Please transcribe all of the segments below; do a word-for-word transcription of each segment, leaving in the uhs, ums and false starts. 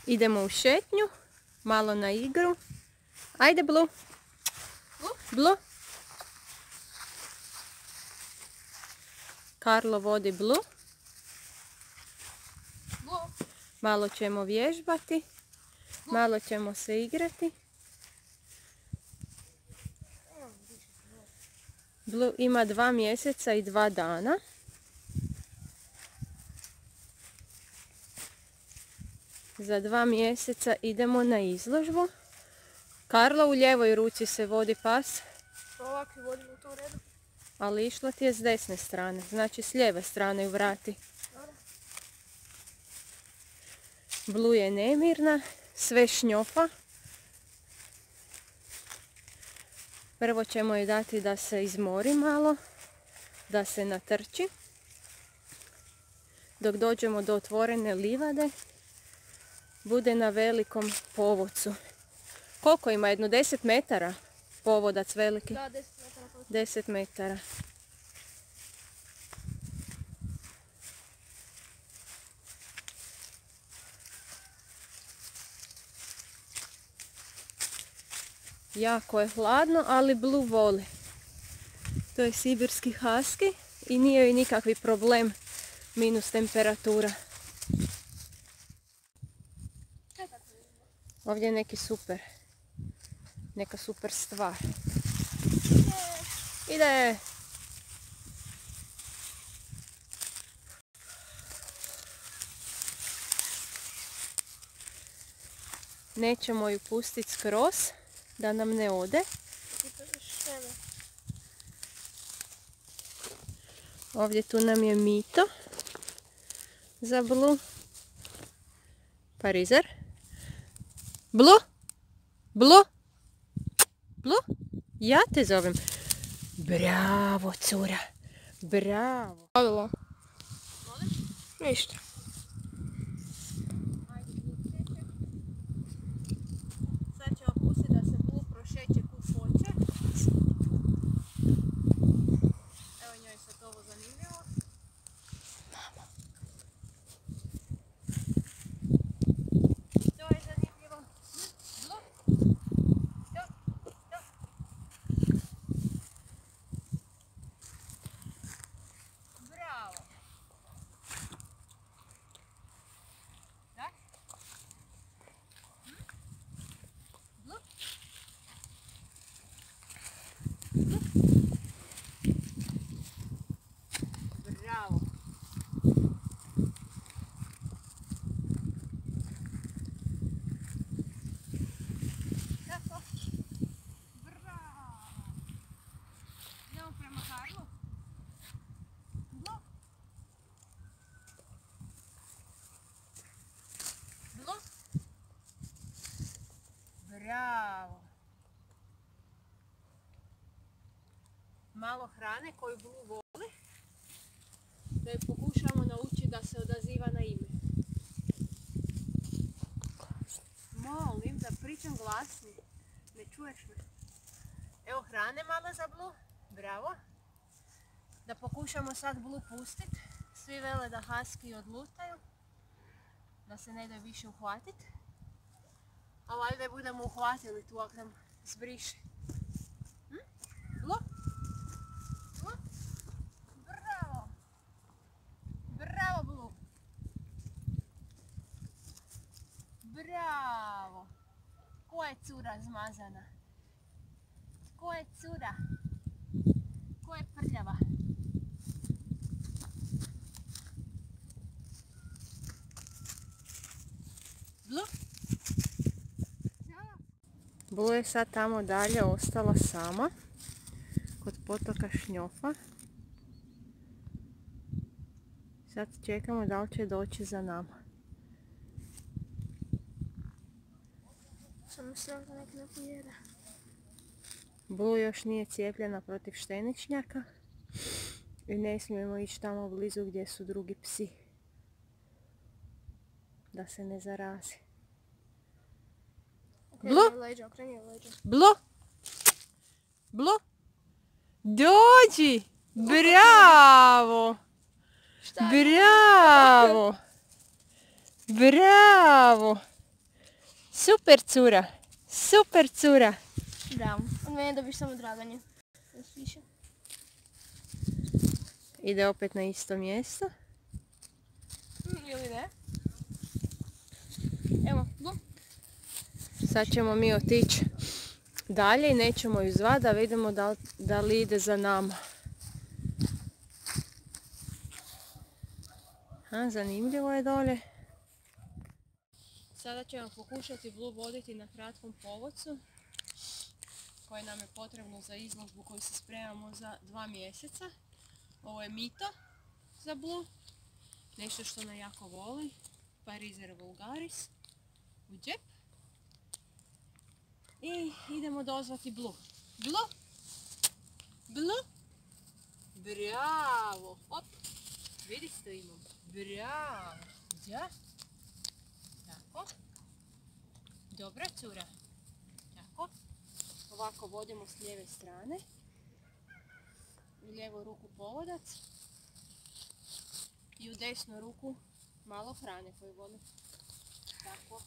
Idemo u šetnju, malo na igru. Ajde, Blue. Blue. Karlo vodi Blue. Malo ćemo vježbati. Malo ćemo se igrati. Blue ima dva mjeseca i dva dana. Za dva mjeseca idemo na izložbu. Karlo, u ljevoj ruci se vodi pas. Ovako vodim u tom redu. Ali išla ti je s desne strane, znači s lijeve strane ju vrati. Blue je nemirna, sve šnjopa. Prvo ćemo joj dati da se izmori malo, da se natrči. Dok dođemo do otvorene livade, bude na velikom povodcu. Koliko ima? Jedno deset metara? Povodac veliki? Da, deset metara. deset metara. Jako je hladno, ali Blue voli. To je sibirski husky i nije joj nikakvi problem minus temperatura. Ovdje je neki super, neka super stvar. Ide! Nećemo ju pustiti skroz, da nam ne ode. Ovdje tu nam je Mito za Blue. Parizer. Blue? Blue? Blue? Ja te zovem. Bravo, cura. Bravo. Hvala. Ništa. Sad ćemo pustiti da se Blue prošeće kud hoće. Evo njoj sad ovo zanimljivo. Mama. To je zanimljivo. Blue? Jo, jo. Bravo. Da? Hm? Blue? Blue? Bravo. Kako? Bravo. Idemo prema Karlu. Blue? Blue? Bravo. Malo hrane koju Blue voli. Da ju pokušamo naučiti da se odaziva na ime. Molim da pričam glasnije. Ne čuješ me? Evo hrane malo za Blue. Bravo. Da pokušamo sad Blue pustiti. Svi vele da husky odlutaju. Da se ne da više uhvatiti. A valjda budemo uhvatili tu ako nam zbriše. Hm? Blue? Blue? Bravo! Bravo, Blue! Bravo! Ko je cura zmazana? Ko je cura? Ko je prljava? Blue? Blue je sad tamo dalje ostala sama kod potoka Šnjofa. Sad čekamo da li će doći za nama. Samo se ovdje nek ne pojede. Blue još nije cijepljena protiv šteničnjaka i ne smijemo ići tamo blizu gdje su drugi psi. Da se ne zarazi. Blue? Leđa, okreni leđa. Blue? Blue? Dođi! Bravo! Šta je? Bravo! Bravo! Super cura. Super cura. Bravo. Od mene dobiš samo draganje. Još više. Ide opet na isto mjesto. Mm, ili ne? Evo, Blu. Sad ćemo mi otići dalje i nećemo ju zvat da vidimo da li, da li ide za nama. A, zanimljivo je dolje. Sada ćemo pokušati Blu voditi na kratkom povodcu koje nam je potrebno za izložbu koju se spremamo za dva mjeseca. Ovo je mito za Blu, nešto što ona jako voli, Parizer vulgaris, u džep. I idemo dozvati Blu. Blu? Blu? Bravo! Hop! Vidi što imam. Bravo! Ja? Tako. Dobra cura. Tako. Ovako vodimo s lijeve strane. U lijevu ruku povodac. I u desnu ruku malo hrane koju voli. Tako.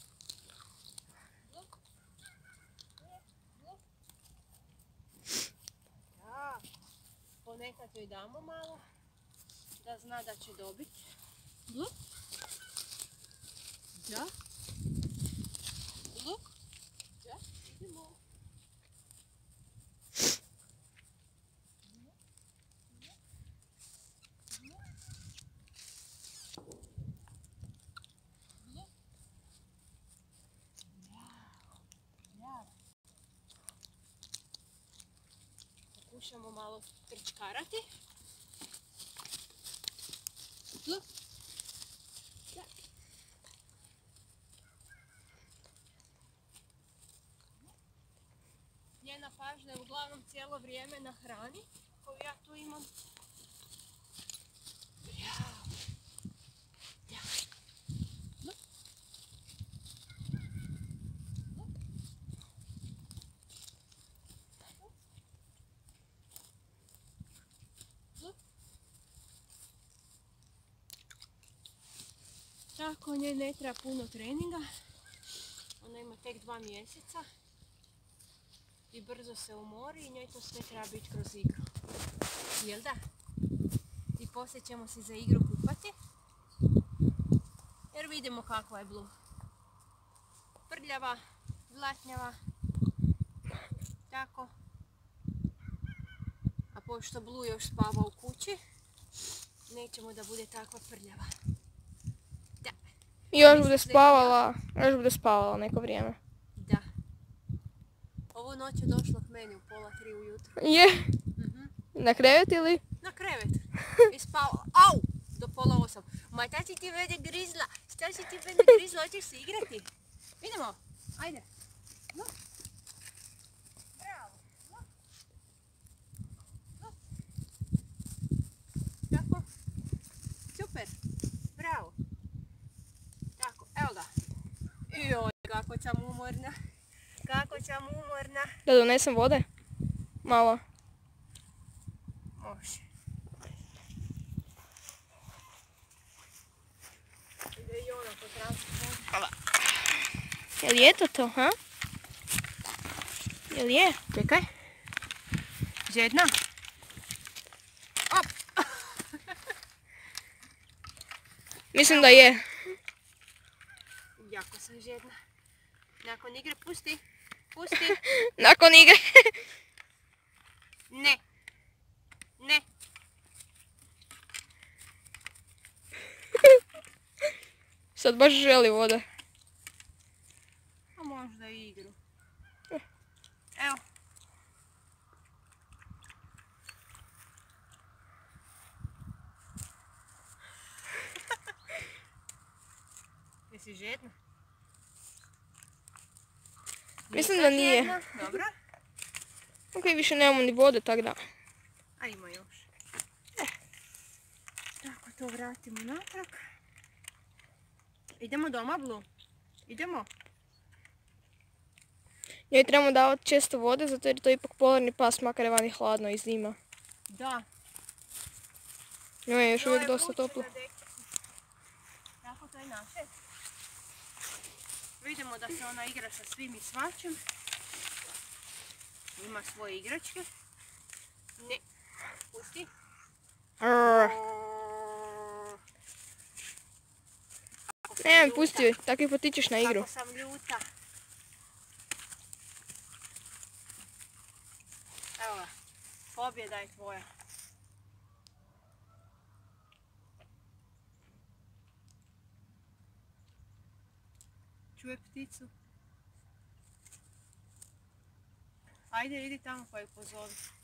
Da. Ponekad joj damo malo da zna da će dobiti. Blu? Da. Blu? Da. Idemo. Pokušamo malo trčkarati. Blu? Da. Njena pažnja je uglavnom cijelo vrijeme na hrani koju ja tu imam. Bravo. Da. Blu? Blu? Blu? Tako, njoj ne treba puno treninga. Ona ima tek dva mjeseca. I brzo se umori i njoj to sve treba biti kroz igru. Jel da? I poslije ćemo se za igru kupati. Jer vidimo kakva je Blu. Prljava, zlatnjava. Tako. A pošto Blu još spava u kući, nećemo da bude takva prljava. Da. I još bude spavala, još bude spavala neko vrijeme. Da. Ovu noć je došla k meni u pola tri ujutro. Je? Mhm. Na krevet ili? Na krevet. I spala. Au! Do pola osam. Ma šta si ti mene grizla? Šta si ti mene grizla? Hoćeš se igrati? Idemo. Ajde. No. Bravo. No. No. Tako. Super. Bravo. Tako. Evo ga. Joj, kako sam umorna. Kako sam umorna. Da donesem vode? Malo. Može. Ide i ona po transportu. Jel je to to, ha? Jel je? Čekaj. Žedna? Op! Mislim da je. Jako sam žedna. Nakon igre pusti. Pusti. Nakon igre. Ne. Ne. Sad baš želi vode. A možda i igru. Evo. Jesi žedna? Mislim Nisam da nije. žedna. Dobro. Ok, više nemamo ni vode, tak da. A ima još. E. Tako, to vratimo natrag. Idemo doma, Blu? Idemo? Njoj trebamo davati često vode, zato jer je to ipak polarni pas, makar je vani hladno i zima. Da. Njoj je još To uvijek je dosta vruće toplo. na dekicu. Tako, to je naše. Vidimo da se ona igra sa svim i svačim. Ima svoje igračke. Ne, pusti. Arr. Kako sam Ne, ljuta. pusti joj, tako i potičeš na igru. Kako sam ljuta. Evo ga, pobjeda je tvoja. Čuje pticu. Ajde, idi tamo pa ju pozovi.